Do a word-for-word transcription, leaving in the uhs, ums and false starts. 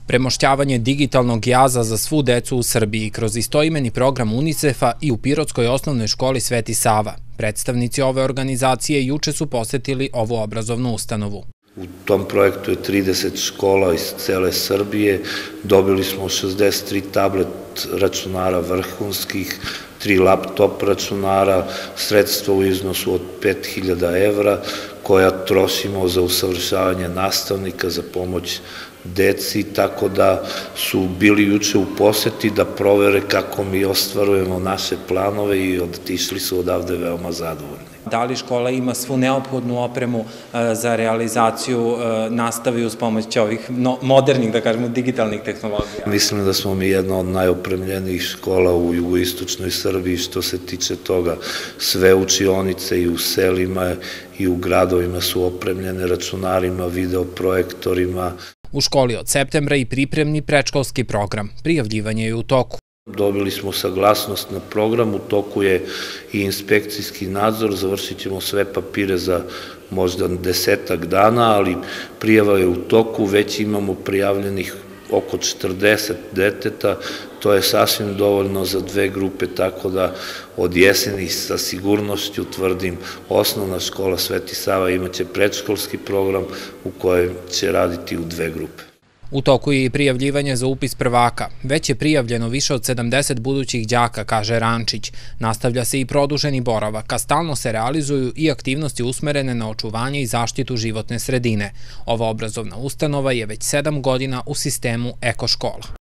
Premošćavanje digitalnog jaza za svu decu u Srbiji kroz istoimeni program UNICEF-a i u Pirotskoj osnovnoj školi Sveti Sava. Predstavnici ove organizacije juče su posetili ovu obrazovnu ustanovu. U tom projektu je trideset škola iz cele Srbije, dobili smo šezdeset tri tablet računara vrhunskih, tri laptop računara, sredstva u iznosu od pet hiljada evra koja trošimo za usavršavanje nastavnika, za pomoć deci, tako da su bili juče u poseti da provere kako mi ostvarujemo naše planove i otišli su odavde veoma zadovoljni. Da li škola ima svu neophodnu opremu za realizaciju nastave uz pomoć ovih modernih, da kažemo, digitalnih tehnologija? Mislim da smo mi jedna od najopremljenijih škola u jugoistočnoj Srbiji što se tiče toga. Sve učionice i u selima i u gradovima su opremljene računarima, videoprojektorima. U školi od septembra i pripremni predškolski program. Prijavljivanje je u toku. Dobili smo saglasnost na program, u toku je i inspekcijski nadzor, završit ćemo sve papire za možda desetak dana, ali prijava je u toku, već imamo prijavljenih oko četrdeset deteta, to je sasvim dovoljno za dve grupe, tako da od jeseni sa sigurnošću tvrdim osnovna škola Sveti Sava imaće predškolski program u kojem će raditi u dve grupe. U toku je i prijavljivanje za upis prvaka. Već je prijavljeno više od sedamdeset budućih đaka, kaže Rančić. Nastavlja se i produženi boravak, a stalno se realizuju i aktivnosti usmerene na očuvanje i zaštitu životne sredine. Ova obrazovna ustanova je već sedam godina u sistemu eko škola.